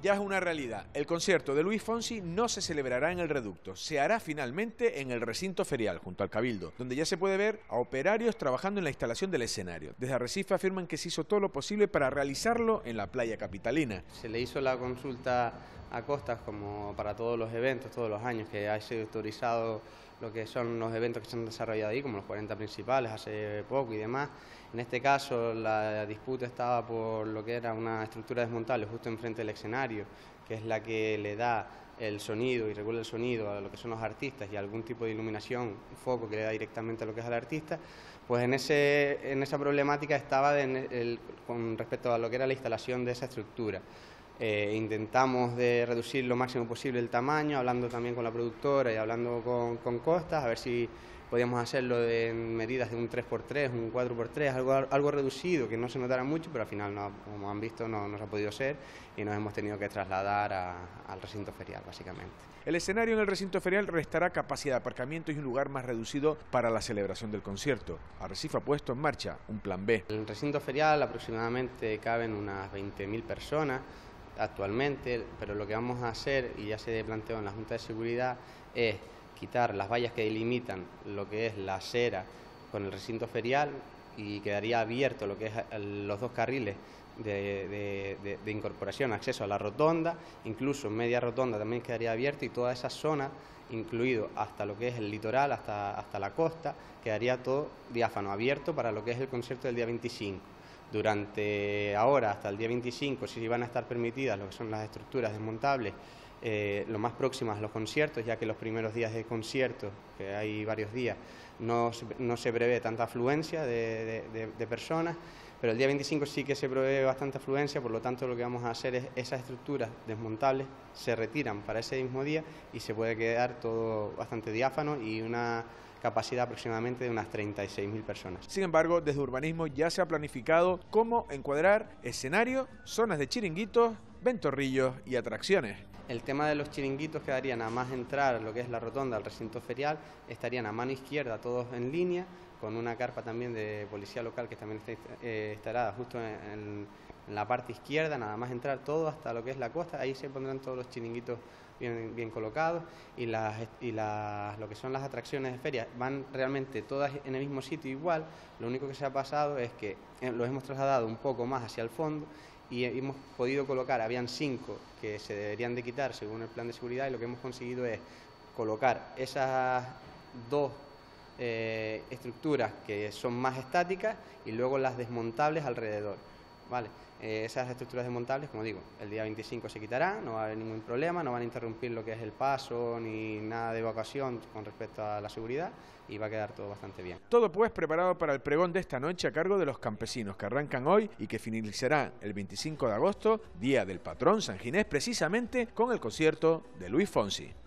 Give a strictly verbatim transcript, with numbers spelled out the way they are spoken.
Ya es una realidad. El concierto de Luis Fonsi no se celebrará en el Reducto. Se hará finalmente en el recinto ferial, junto al Cabildo, donde ya se puede ver a operarios trabajando en la instalación del escenario. Desde Arrecife afirman que se hizo todo lo posible para realizarlo en la playa capitalina. Se le hizo la consulta a Costas, como para todos los eventos, todos los años, que ha sido autorizado lo que son los eventos que se han desarrollado ahí, como los cuarenta principales hace poco y demás. En este caso la disputa estaba por lo que era una estructura desmontable justo enfrente del escenario, que es la que le da el sonido y regula el sonido a lo que son los artistas y algún tipo de iluminación, un foco que le da directamente a lo que es al artista. Pues en, ese, en esa problemática estaba de, el, con respecto a lo que era la instalación de esa estructura. Eh, intentamos de reducir lo máximo posible el tamaño, hablando también con la productora y hablando con, con Costas, a ver si podíamos hacerlo de, en medidas de un tres por tres, un cuatro por tres, algo, algo reducido, que no se notara mucho, pero al final, no, como han visto, no, no se ha podido hacer y nos hemos tenido que trasladar a, al recinto ferial, básicamente. El escenario en el recinto ferial restará capacidad de aparcamiento y un lugar más reducido para la celebración del concierto. Arrecife ha puesto en marcha un plan B. En el recinto ferial aproximadamente caben unas veinte mil personas actualmente, pero lo que vamos a hacer, y ya se planteó en la Junta de Seguridad, es quitar las vallas que delimitan lo que es la acera con el recinto ferial y quedaría abierto lo que es los dos carriles de, de, de, de incorporación, acceso a la rotonda, incluso media rotonda también quedaría abierto y toda esa zona, incluido hasta lo que es el litoral, hasta, hasta la costa, quedaría todo diáfano, abierto para lo que es el concierto del día veinticinco. Durante ahora, hasta el día veinticinco, si van a estar permitidas lo que son las estructuras desmontables, eh, lo más próximas a los conciertos, ya que los primeros días de conciertos, que hay varios días, no, no se prevé tanta afluencia de, de, de, de personas, pero el día veinticinco sí que se prevé bastante afluencia, por lo tanto lo que vamos a hacer es esas estructuras desmontables se retiran para ese mismo día y se puede quedar todo bastante diáfano y una capacidad aproximadamente de unas treinta y seis mil personas. Sin embargo, desde urbanismo ya se ha planificado cómo encuadrar escenario, zonas de chiringuitos, ventorrillos y atracciones. El tema de los chiringuitos quedaría nada más entrar a lo que es la rotonda, al recinto ferial, estarían a mano izquierda todos en línea, con una carpa también de policía local que también está, eh, estará justo en, en la parte izquierda, nada más entrar todo hasta lo que es la costa, ahí se pondrán todos los chiringuitos bien, bien colocados y, las, y las, lo que son las atracciones de feria van realmente todas en el mismo sitio igual, lo único que se ha pasado es que los hemos trasladado un poco más hacia el fondo y hemos podido colocar, habían cinco que se deberían de quitar según el plan de seguridad y lo que hemos conseguido es colocar esas dos eh, estructuras que son más estáticas y luego las desmontables alrededor. Vale, eh, esas estructuras desmontables, como digo, el día veinticinco se quitarán, no va a haber ningún problema, no van a interrumpir lo que es el paso ni nada de evacuación con respecto a la seguridad y va a quedar todo bastante bien. Todo pues preparado para el pregón de esta noche a cargo de los campesinos que arrancan hoy y que finalizará el veinticinco de agosto, día del patrón San Ginés, precisamente con el concierto de Luis Fonsi.